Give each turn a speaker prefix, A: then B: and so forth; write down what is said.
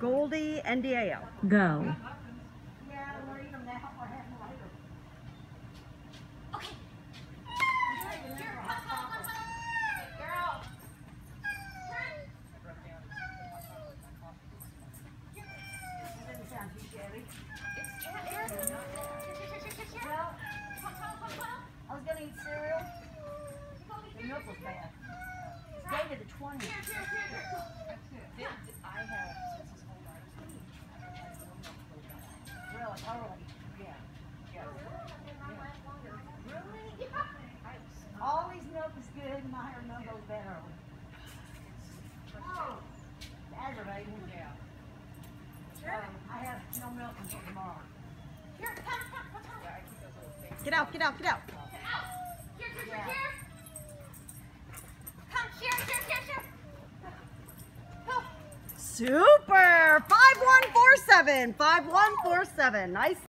A: Goldie, NDAL.
B: Go.
A: I was gonna eat cereal. The milk was bad. It's dated to 20. I have since his whole life. Really? Early. Yeah. Really? Always milk is good. My hair milk goes bad early. It's aggravating. Yeah. I have no milk until tomorrow. Here, come. Get out, get out, get out.
C: Here. Come, here.
A: Super! 5147. 5147. Nice.